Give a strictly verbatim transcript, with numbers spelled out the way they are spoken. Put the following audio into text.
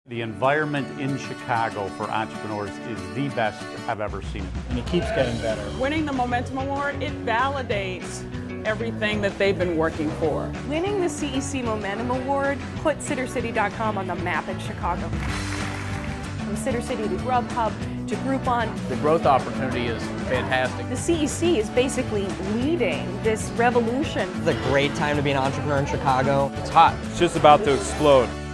The environment in Chicago for entrepreneurs is the best I've ever seen it. And it keeps getting better. Winning the Momentum Award, it validates everything that they've been working for. Winning the C E C Momentum Award put Sitter City dot com on the map in Chicago. From Sitter City to Grubhub to Groupon. The growth opportunity is fantastic. The C E C is basically leading this revolution. It's a great time to be an entrepreneur in Chicago. It's hot. It's just about to explode.